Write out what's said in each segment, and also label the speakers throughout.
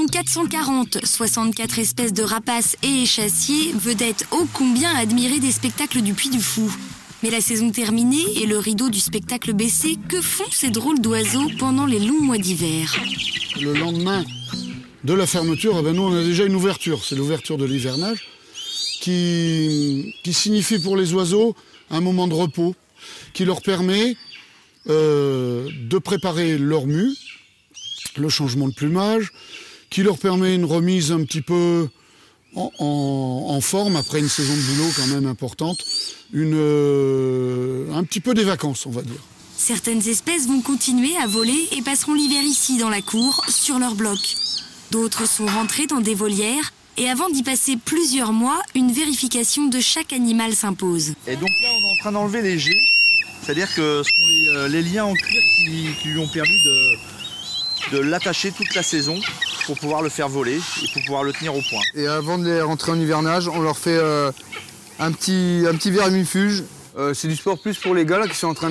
Speaker 1: sont 440, 64 espèces de rapaces et échassiers, vedettes ô combien admirées des spectacles du Puy du Fou. Mais la saison terminée et le rideau du spectacle baissé, que font ces drôles d'oiseaux pendant les longs mois d'hiver?
Speaker 2: Le lendemain de la fermeture, nous on a déjà une ouverture, c'est l'ouverture de l'hivernage, qui signifie pour les oiseaux un moment de repos, qui leur permet de préparer leur mue, le changement de plumage, qui leur permet une remise un petit peu en forme après une saison de boulot quand même importante, un petit peu des vacances on va dire.
Speaker 1: Certaines espèces vont continuer à voler et passeront l'hiver ici dans la cour, sur leur bloc. D'autres sont rentrées dans des volières et avant d'y passer plusieurs mois, une vérification de chaque animal s'impose.
Speaker 3: Et donc là on est en train d'enlever les jets, c'est-à-dire que ce sont les liens en cuir qui lui ont permis de l'attacher toute la saison pour pouvoir le faire voler et pour pouvoir le tenir au point.
Speaker 4: Et avant de les rentrer en hivernage, on leur fait un petit vermifuge. C'est du sport plus pour les gars là, qui sont en train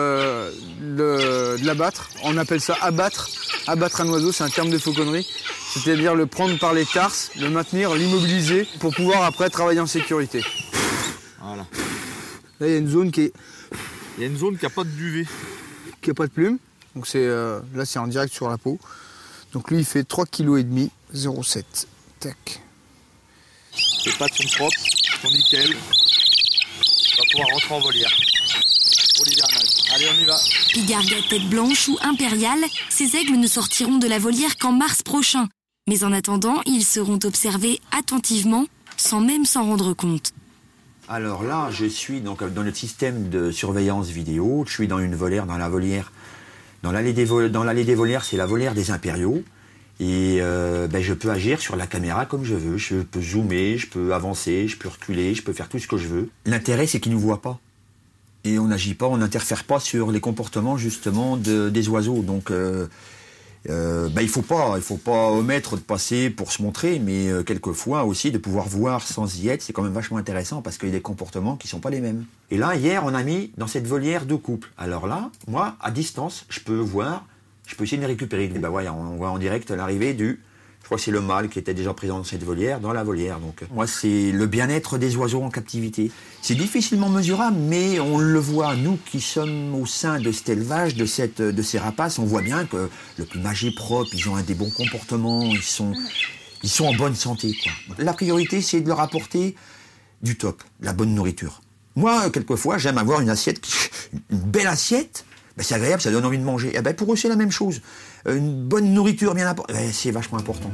Speaker 4: de l'abattre. On appelle ça abattre. Abattre un oiseau, c'est un terme de fauconnerie. C'est-à-dire le prendre par les tarses, le maintenir, l'immobiliser pour pouvoir après travailler en sécurité.
Speaker 3: Voilà.
Speaker 4: Là, il y a une zone qui
Speaker 3: n'a pas de duvet.
Speaker 4: Qui n'a pas de plume. Donc là, c'est en direct sur la peau. Donc lui, il fait 3,5 kg, 0,7. Tac.
Speaker 3: Les pattes sont propres, sont nickel. On va pouvoir rentrer en volière pour l'hivernage. Allez, on y va.
Speaker 1: Pigargue à tête blanche ou impériale, ces aigles ne sortiront de la volière qu'en mars prochain. Mais en attendant, ils seront observés attentivement, sans même s'en rendre compte.
Speaker 5: Alors là, je suis donc dans le système de surveillance vidéo. Je suis dans une volière, dans la volière. Dans l'allée des volières, c'est la volière des impériaux. Et je peux agir sur la caméra comme je veux. Je peux zoomer, je peux avancer, je peux reculer, je peux faire tout ce que je veux. L'intérêt, c'est qu'ils ne nous voient pas. Et on n'agit pas, on n'interfère pas sur les comportements justement des oiseaux. Donc il faut pas omettre de passer pour se montrer, mais quelquefois aussi de pouvoir voir sans y être, c'est quand même vachement intéressant parce qu'il y a des comportements qui sont pas les mêmes. Et là, hier, on a mis dans cette volière 2 couples. Alors là, moi, à distance, je peux essayer de les récupérer. Et voilà, on voit en direct l'arrivée je crois que c'est le mâle qui était déjà présent dans cette volière, dans la volière. Donc moi, c'est le bien-être des oiseaux en captivité. C'est difficilement mesurable, mais on le voit, nous qui sommes au sein de cet élevage, de ces rapaces, on voit bien que le plumage est propre, ils ont des bons comportements, ils sont en bonne santé, quoi. La priorité, c'est de leur apporter du top, la bonne nourriture. Moi, quelquefois, j'aime avoir une belle assiette. C'est agréable, ça donne envie de manger. Et pour eux, c'est la même chose. Une bonne nourriture bien apportée, c'est vachement important.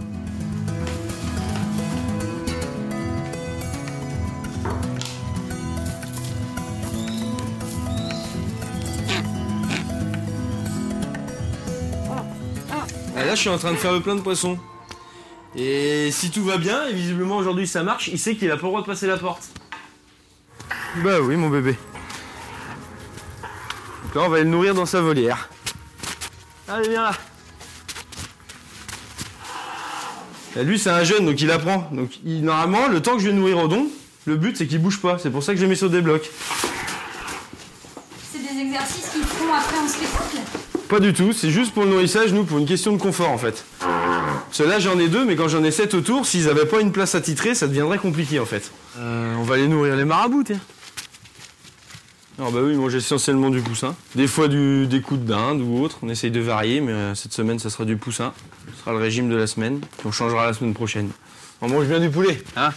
Speaker 6: Là, je suis en train de faire le plein de poissons. Et si tout va bien, et visiblement aujourd'hui ça marche, il sait qu'il a pas le droit de passer la porte. Bah oui, mon bébé. Donc là, on va aller le nourrir dans sa volière. Allez, viens là. Et lui, c'est un jeune, donc il apprend. Donc normalement, le temps que je vais nourrir Odon, le but, c'est qu'il bouge pas. C'est pour ça que je l'ai mis sur des blocs.
Speaker 7: C'est des exercices qu'ils feront après en spectacle?
Speaker 6: Pas du tout, c'est juste pour le nourrissage, nous, pour une question de confort, en fait. Ceux-là, j'en ai 2, mais quand j'en ai 7 autour, s'ils avaient pas une place attitrée, ça deviendrait compliqué, en fait. On va aller nourrir les marabouts, tiens. Alors bah oui, ils mangent essentiellement du poussin. Des fois des coups de dinde ou autre. On essaye de varier, mais cette semaine, ça sera du poussin. Ce sera le régime de la semaine. Puis on changera la semaine prochaine. On mange bien du poulet, hein.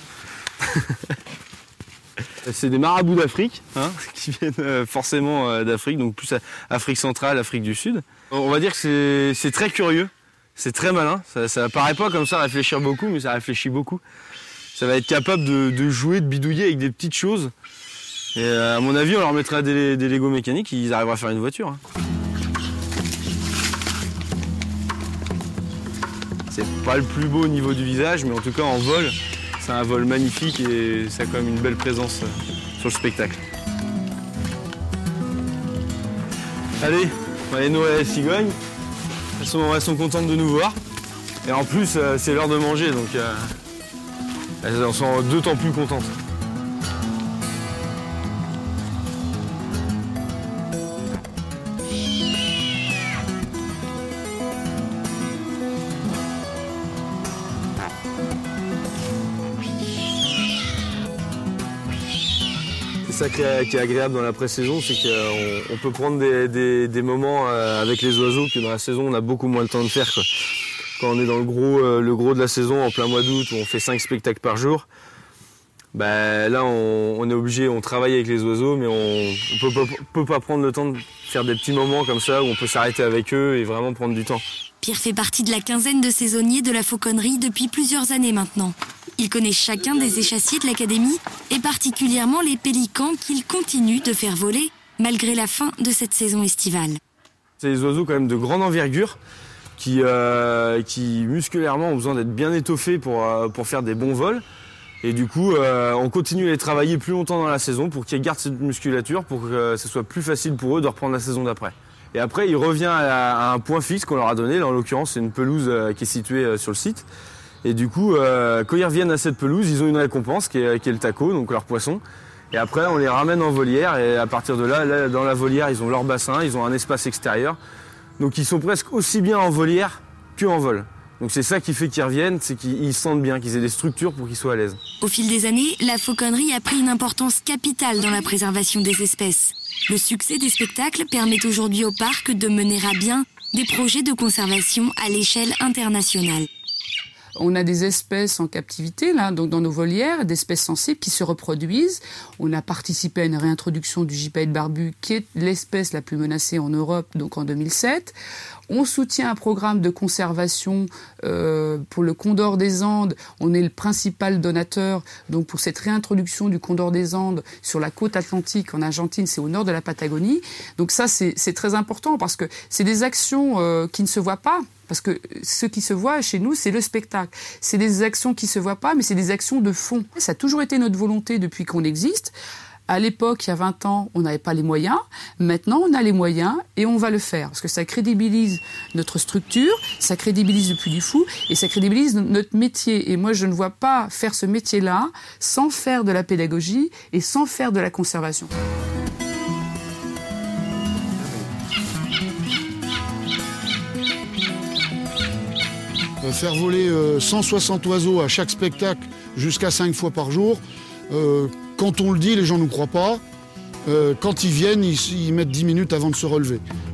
Speaker 6: C'est des marabouts d'Afrique, hein, qui viennent forcément d'Afrique, donc plus Afrique centrale, Afrique du Sud. On va dire que c'est très curieux, c'est très malin. Ça paraît pas comme ça réfléchir beaucoup, mais ça réfléchit beaucoup. Ça va être capable de jouer, de bidouiller avec des petites choses. Et à mon avis, on leur mettra des Lego mécaniques, ils arriveront à faire une voiture. Hein. C'est pas le plus beau au niveau du visage, mais en tout cas en vol, c'est un vol magnifique et ça a quand même une belle présence sur le spectacle. Allez, on va aller nourrir les cigognes. Elles sont contentes de nous voir. Et en plus, c'est l'heure de manger, donc elles en sont d'autant plus contentes. ça qui est agréable dans la pré-saison, c'est qu'on peut prendre des moments avec les oiseaux que dans la saison on a beaucoup moins le temps de faire, quoi. Quand on est dans le gros de la saison en plein mois d'août où on fait 5 spectacles par jour, bah, là on est obligé, on travaille avec les oiseaux, mais on peut pas prendre le temps de faire des petits moments comme ça où on peut s'arrêter avec eux et vraiment prendre du temps.
Speaker 1: Pierre fait partie de la quinzaine de saisonniers de la fauconnerie depuis plusieurs années maintenant. Il connaît chacun des échassiers de l'académie et particulièrement les pélicans qu'il continue de faire voler malgré la fin de cette saison estivale.
Speaker 6: C'est des oiseaux quand même de grande envergure qui musculairement ont besoin d'être bien étoffés pour faire des bons vols. Et du coup, on continue à les travailler plus longtemps dans la saison pour qu'ils gardent cette musculature, pour que ce soit plus facile pour eux de reprendre la saison d'après. Et après, il revient à un point fixe qu'on leur a donné. Là, en l'occurrence, c'est une pelouse qui est située sur le site. Et du coup, quand ils reviennent à cette pelouse, ils ont une récompense qui est le taco, donc leur poisson. Et après, on les ramène en volière. Et à partir de là, dans la volière, ils ont leur bassin, ils ont un espace extérieur. Donc ils sont presque aussi bien en volière qu'en vol. Donc c'est ça qui fait qu'ils reviennent, c'est qu'ils se sentent bien, qu'ils aient des structures pour qu'ils soient à l'aise.
Speaker 1: Au fil des années, la fauconnerie a pris une importance capitale dans la préservation des espèces. Le succès des spectacles permet aujourd'hui au parc de mener à bien des projets de conservation à l'échelle internationale.
Speaker 8: On a des espèces en captivité, là, donc dans nos volières, d'espèces sensibles qui se reproduisent. On a participé à une réintroduction du gypaète barbu, qui est l'espèce la plus menacée en Europe, donc en 2007. On soutient un programme de conservation pour le condor des Andes. On est le principal donateur donc pour cette réintroduction du condor des Andes sur la côte atlantique en Argentine, c'est au nord de la Patagonie. Donc ça, c'est très important parce que c'est des actions qui ne se voient pas. Parce que ce qui se voit chez nous, c'est le spectacle. C'est des actions qui ne se voient pas, mais c'est des actions de fond. Ça a toujours été notre volonté depuis qu'on existe. À l'époque, il y a 20 ans, on n'avait pas les moyens. Maintenant, on a les moyens et on va le faire. Parce que ça crédibilise notre structure, ça crédibilise le Puy du Fou et ça crédibilise notre métier. Et moi, je ne vois pas faire ce métier-là sans faire de la pédagogie et sans faire de la conservation.
Speaker 2: Faire voler 160 oiseaux à chaque spectacle jusqu'à 5 fois par jour, quand on le dit, les gens ne nous croient pas. Quand ils viennent, ils mettent 10 minutes avant de se relever.